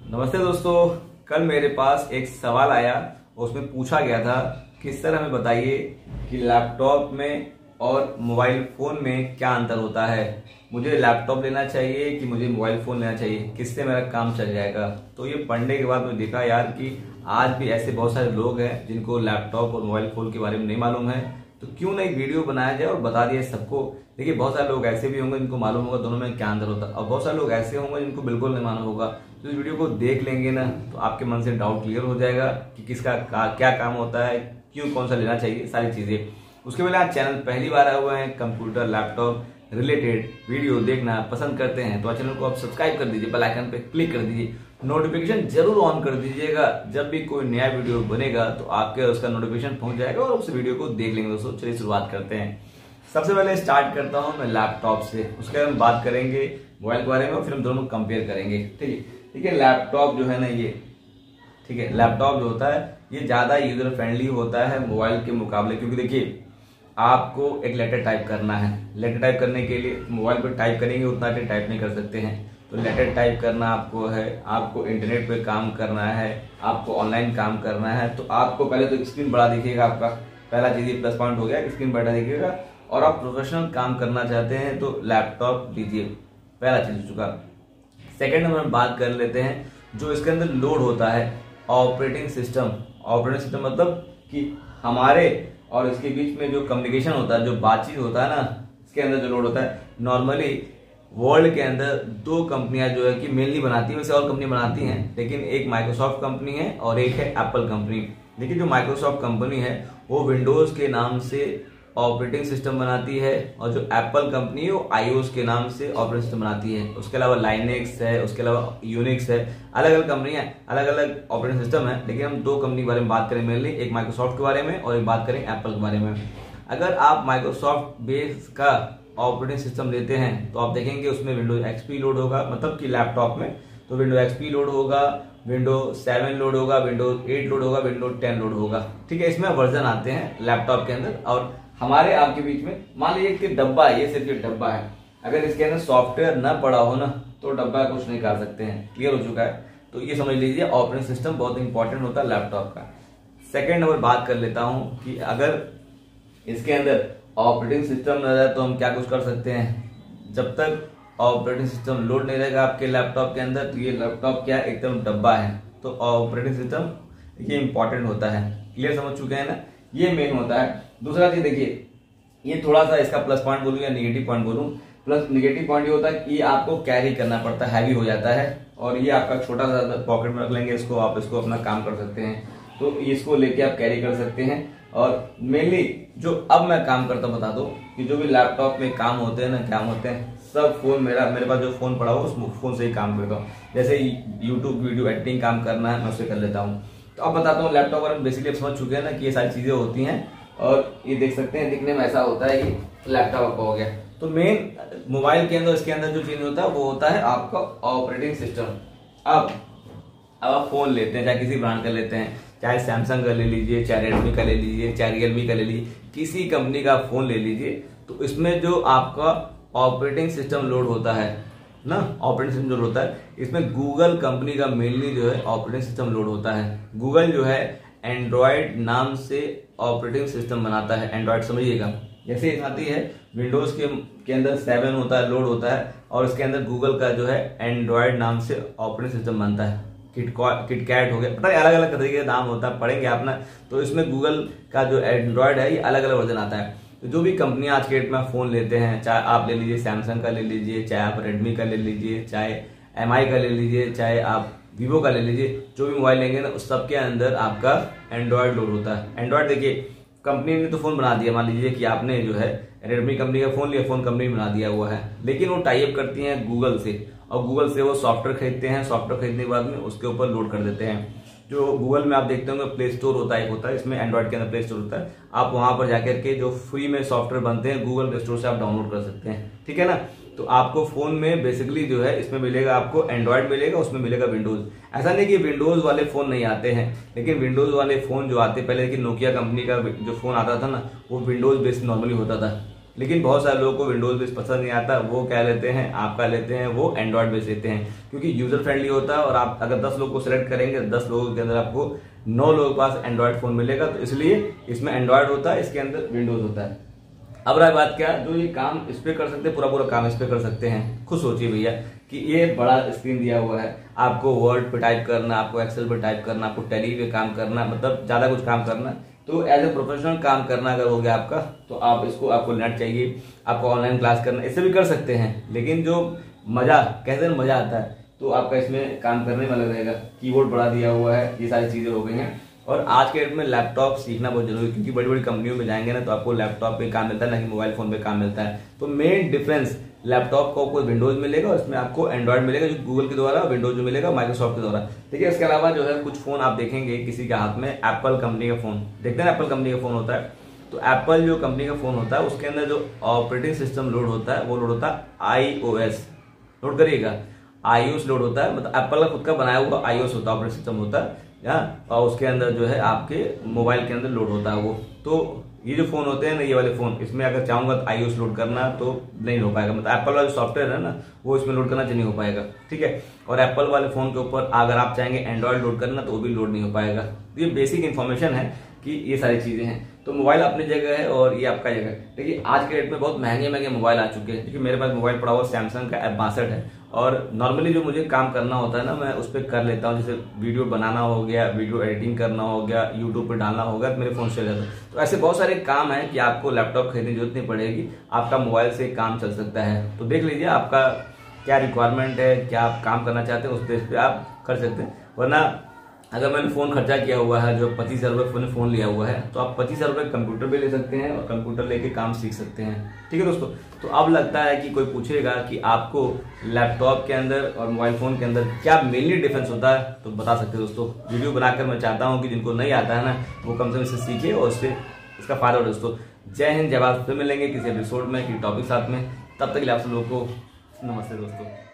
नमस्ते दोस्तों। कल मेरे पास एक सवाल आया, उसमें पूछा गया था कि सर हमें बताइए कि लैपटॉप में और मोबाइल फोन में क्या अंतर होता है। मुझे लैपटॉप लेना चाहिए कि मुझे मोबाइल फोन लेना चाहिए, किससे मेरा काम चल जाएगा। तो ये पढ़ने के बाद मैं देखा यार कि आज भी ऐसे बहुत सारे लोग हैं जिनको लैपटॉप और मोबाइल फोन के बारे में नहीं मालूम है। तो क्यों ना एक वीडियो बनाया जाए और बता दिया सबको। देखिए, बहुत सारे लोग ऐसे भी होंगे जिनको मालूम होगा दोनों में क्या अंतर होता है, और बहुत सारे लोग ऐसे होंगे जिनको बिल्कुल नहीं मालूम होगा। तो इस वीडियो को देख लेंगे ना तो आपके मन से डाउट क्लियर हो जाएगा कि किसका क्या काम होता है, क्यों कौन सा लेना चाहिए, सारी चीजें। उसके पहले आप चैनल पहली बार आए हुए हैं, कंप्यूटर लैपटॉप रिलेटेड वीडियो देखना पसंद करते हैं तो चैनल को आप सब्सक्राइब कर दीजिए, बेल आइकन पे क्लिक कर दीजिए, नोटिफिकेशन जरूर ऑन कर दीजिएगा। जब भी कोई नया वीडियो बनेगा तो आपके उसका नोटिफिकेशन पहुंच जाएगा और उस वीडियो को देख लेंगे। दोस्तों चलिए शुरुआत करते हैं। सबसे पहले स्टार्ट करता हूं मैं लैपटॉप से, उसके बाद हम बात करेंगे मोबाइल के बारे में और फिर हम दोनों कंपेयर करेंगे। ठीक है, लैपटॉप जो है ना ये, ठीक है, लैपटॉप जो होता है ये ज्यादा यूजर फ्रेंडली होता है मोबाइल के मुकाबले, क्योंकि देखिए आपको एक लेटर टाइप करना है। लेटर टाइप करने के लिए मोबाइल पर टाइप करेंगे उतना टाइप नहीं कर सकते हैं, तो लेटर टाइप करना आपको है, आपको इंटरनेट पे काम करना है, आपको ऑनलाइन काम करना है। तो आपको पहले तो स्क्रीन बड़ा दिखेगा, आपका पहला चीज प्लस पॉइंट हो गया, स्क्रीन बड़ा दिखेगा। और आप प्रोफेशनल काम करना चाहते हैं तो लैपटॉप लीजिए, पहला चीज हो चुका। सेकेंड नंबर में बात कर लेते हैं जो इसके अंदर लोड होता है, ऑपरेटिंग सिस्टम। ऑपरेटिंग सिस्टम मतलब कि हमारे और इसके बीच में जो कम्युनिकेशन होता है, जो बातचीत होता है ना, इसके अंदर जो लोड होता है। नॉर्मली वर्ल्ड के अंदर दो कंपनियां जो है कि मेनली बनाती है, वैसे और कंपनी बनाती हैं, लेकिन एक माइक्रोसॉफ्ट कंपनी है और एक है एप्पल कंपनी। देखिए, जो माइक्रोसॉफ्ट कंपनी है वो विंडोज के नाम से ऑपरेटिंग सिस्टम बनाती है, और जो एप्पल कंपनी है वो आईओएस के नाम से ऑपरेटिंग सिस्टम बनाती है। उसके अलावा लाइनेक्स है, उसके अलावा यूनिक्स है, अलग अलग कंपनियां, अलग अलग ऑपरेटिंग सिस्टम है। लेकिन हम दो कंपनी के बारे में बात करें मेनली, एक माइक्रोसॉफ्ट के बारे में और एक बात करें एप्पल के बारे में। अगर आप माइक्रोसॉफ्ट बेस का ऑपरेटिंग सिस्टम लेते हैं तो आप देखेंगे उसमें विंडोज एक्सपी लोड होगा, मतलब कि लैपटॉप में तो विंडोज एक्सपी लोड होगा, विंडोज 7 लोड होगा, विंडोज 8 लोड होगा, विंडोज 10 लोड होगा। ठीक है, इसमें वर्जन आते हैं लैपटॉप के अंदर। और हमारे आपके बीच में मान लीजिए कि डब्बा है, ये सिर्फ ये डब्बा है, अगर इसके अंदर सॉफ्टवेयर न पड़ा हो ना तो डब्बा कुछ नहीं कर सकते हैं। क्लियर हो चुका है? तो ये समझ लीजिए ऑपरेटिंग सिस्टम बहुत इंपॉर्टेंट होता है लैपटॉप का। सेकेंड नंबर बात कर लेता हूं कि अगर इसके अंदर ऑपरेटिंग सिस्टम न रहे तो हम क्या कुछ कर सकते हैं। जब तक ऑपरेटिंग सिस्टम लोड नहीं रहेगा आपके लैपटॉप के अंदर तो ये लैपटॉप क्या एकदम डब्बा है। तो ऑपरेटिंग सिस्टम ये इंपॉर्टेंट होता है। क्लियर समझ चुके हैं ना, ये मेन होता है। दूसरा चीज देखिए, ये थोड़ा सा इसका प्लस पॉइंट बोलूं या निगेटिव पॉइंट बोलूं। प्लस निगेटिव पॉइंट ये होता है कि आपको कैरी करना पड़ता है, हैवी हो जाता है, और ये आपका छोटा सा पॉकेट में रख लेंगे इसको, आप इसको अपना काम कर सकते हैं, तो इसको लेके आप कैरी कर सकते हैं। और मेनली जो अब मैं काम करता हूं बता दो कि जो भी लैपटॉप में काम होते हैं ना, क्या होते हैं सब फोन, मेरे पास जो फोन पड़ा हो उस फोन से ही काम करता हूँ। जैसे यूट्यूब वीडियो एडिटिंग काम करना है मैं उससे कर लेता हूँ। तो अब बताता हूँ लैपटॉप पर बेसिकली समझ चुके हैं ना कि ये सारी चीजें होती हैं। और ये देख सकते हैं, दिखने में ऐसा होता है, ये लैपटॉप आपका हो गया। तो मेन मोबाइल के अंदर इसके अंदर जो चीज होता है वो होता है आपका ऑपरेटिंग सिस्टम। अब आप फोन लेते हैं, चाहे किसी ब्रांड का लेते हैं, चाहे सैमसंग का ले लीजिए, चाहे रेडमी का ले लीजिए, चाहे रियलमी का ले लीजिए, किसी कंपनी का फोन ले लीजिए, तो इसमें जो आपका ऑपरेटिंग सिस्टम लोड होता है ना, ऑपरेटिंग सिस्टम लोड होता है, इसमें गूगल कंपनी का मेनली जो है ऑपरेटिंग सिस्टम लोड होता है। गूगल जो है एंड्रॉयड नाम से ऑपरेटिंग सिस्टम बनाता है। एंड्रॉयड समझिएगा, जैसे आती है विंडोज के अंदर 7 होता है, लोड होता है, और इसके अंदर गूगल का जो है एंड्रॉयड नाम से ऑपरेटिंग सिस्टम बनता है। किटकैट हो गया, पता है अलग अलग तरीके का नाम होता है, पढ़ेंगे आप ना। तो इसमें गूगल का जो एंड्रॉयड है ये अलग अलग वर्जन आता है। तो जो भी कंपनियां आज के डेट में फोन लेते हैं, चाहे आप ले लीजिए सैमसंग का ले लीजिए, चाहे आप रेडमी का ले लीजिए, चाहे एमआई का ले लीजिए, चाहे आप वीवो का ले लीजिए, जो भी मोबाइल लेंगे ना उस सबके अंदर आपका एंड्रॉयड लोड होता है। एंड्रॉयड देखिए, कंपनी ने तो फोन बना दिया, मान लीजिए कि आपने जो है रेडमी कंपनी का फोन लिया, फोन कंपनी बना दिया हुआ है, लेकिन वो टाई अप करती है गूगल से, और गूगल से वो सॉफ्टवेयर खरीदते हैं, सॉफ्टवेयर खरीदने के बाद में उसके ऊपर लोड कर देते हैं। जो गूगल में आप देखते होंगे प्ले स्टोर होता है, एक होता है, इसमें एंड्रॉइड के अंदर प्ले स्टोर होता है, आप वहां पर जाकर के जो फ्री में सॉफ्टवेयर बनते हैं गूगल प्ले स्टोर से आप डाउनलोड कर सकते हैं। ठीक है ना, तो आपको फोन में बेसिकली जो है इसमें मिलेगा, आपको एंड्रॉइड मिलेगा, उसमें मिलेगा विंडोज। ऐसा नहीं कि विंडोज वाले फोन नहीं आते हैं, लेकिन विंडोज वाले फोन जो आते पहले, लेकिन नोकिया कंपनी का जो फोन आता था ना वो विंडोज बेस्ड नॉर्मली होता था। लेकिन बहुत सारे लोगों को विंडोज बेस पसंद नहीं आता, वो क्या लेते हैं, आपका लेते हैं वो एंड्रॉइड बेस लेते हैं, क्योंकि यूजर फ्रेंडली होता है। और आप अगर 10 लोग को सिलेक्ट करेंगे, 10 लोगों के अंदर आपको 9 लोगों के पास एंड्रॉइड फोन मिलेगा, तो इसलिए इसमें एंड्रॉइड होता है, इसके अंदर विंडोज होता है। अब रहा बात क्या, जो ये काम इस पे कर सकते हैं, पूरा काम इस पे कर सकते हैं। खुद सोचिए भैया कि ये बड़ा स्क्रीन दिया हुआ है, आपको वर्ड पे टाइप करना, आपको एक्सेल पे टाइप करना, आपको टैली पे काम करना, मतलब ज्यादा कुछ काम करना, तो एज ए प्रोफेशनल काम करना अगर हो गया आपका, तो आप इसको, आपको नेट चाहिए, आपको ऑनलाइन क्लास करना, इससे भी कर सकते हैं। लेकिन जो मजा, कहते हैं मजा आता है, तो आपका इसमें काम करने में अलग रहेगा। कीबोर्ड बड़ा दिया हुआ है, ये सारी चीजें हो गई हैं। और आज के डेट में लैपटॉप सीखना बहुत जरूरी है, क्योंकि बड़ी बड़ी कंपनियों में जाएंगे ना, तो आपको लैपटॉप पे काम मिलता है, ना कि मोबाइल फोन पे काम मिलता है। तो मेन डिफरेंस, लैपटॉप को आपको विंडोज मिलेगा, उसमें आपको एंड्रॉइड मिलेगा जो गूगल के द्वारा, विंडोज जो मिलेगा माइक्रोसॉफ्ट के द्वारा। ठीक है, इसके अलावा जो है कुछ फोन आप देखेंगे किसी के हाथ में एप्पल कंपनी का फोन, देखते हैं एप्पल कंपनी का फोन होता है, तो एप्पल जो कंपनी का फोन होता है उसके अंदर जो ऑपरेटिंग सिस्टम लोड होता है वो लोड होता है iOS। नोट करिएगा, iOS लोड होता है, मतलब एप्पल का खुद का बनाया हुआ iOS होता है, ऑपरेटिंग सिस्टम होता है, और उसके अंदर जो है आपके मोबाइल के अंदर लोड होता है वो। तो ये जो फोन होते हैं ना, ये वाले फोन, इसमें अगर चाहूंगा तो iOS लोड करना तो नहीं हो पाएगा, मतलब एप्पल वाला जो सॉफ्टवेयर है ना वो इसमें लोड करना नहीं हो पाएगा। ठीक है, और एप्पल वाले फोन के ऊपर अगर आप चाहेंगे एंड्रॉइड लोड करना तो वो भी लोड नहीं हो पाएगा। ये बेसिक इन्फॉर्मेशन है कि ये सारी चीजें हैं। तो मोबाइल अपनी जगह है और ये आपका जगह है। देखिए आज के डेट में बहुत महंगे मोबाइल आ चुके हैं। देखिए मेरे पास मोबाइल पड़ा हुआ सैमसंग का F62 है, और नॉर्मली जो मुझे काम करना होता है ना, मैं उस पर कर लेता हूँ। जैसे वीडियो बनाना हो गया, वीडियो एडिटिंग करना हो गया, यूट्यूब पे डालना होगा, तो मेरे फोन से चल जाता है। तो ऐसे बहुत सारे काम है कि आपको लैपटॉप खरीदने की जरूरत नहीं पड़ेगी, आपका मोबाइल से काम चल सकता है। तो देख लीजिए आपका क्या रिक्वायरमेंट है, क्या आप काम करना चाहते हैं, उस बेस पे आप कर सकते हैं। वरना अगर मैंने फोन खर्चा किया हुआ है, जो 25,000 रुपये फोन लिया हुआ है, तो आप 25,000 रुपये कंप्यूटर भी ले सकते हैं और कंप्यूटर लेके काम सीख सकते हैं। ठीक है दोस्तों, तो अब लगता है कि कोई पूछेगा कि आपको लैपटॉप के अंदर और मोबाइल फोन के अंदर क्या मेनली डिफरेंस होता है, तो बता सकते हैं दोस्तों। वीडियो बनाकर मैं चाहता हूँ कि जिनको नहीं आता है ना, वो कम से कम इसे सीखे और उससे इसका फायदा हो दोस्तों। जय हिंद, जय भारत। फिर मिलेंगे किसी एपिसोड में, किसी टॉपिक साथ में। तब तक के लिए आप सब लोगों को नमस्ते दोस्तों।